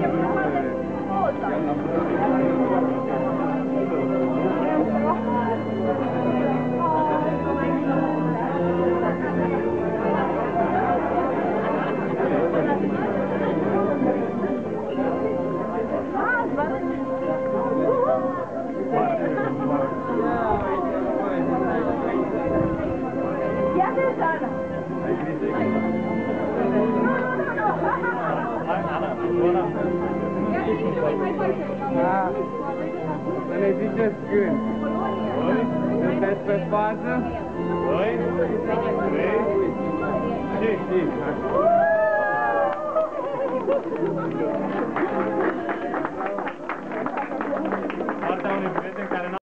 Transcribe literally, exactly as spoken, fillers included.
Să ne ziceți când. Sunteți pe fază? Doi, trei, și știți. Partea unui prieten care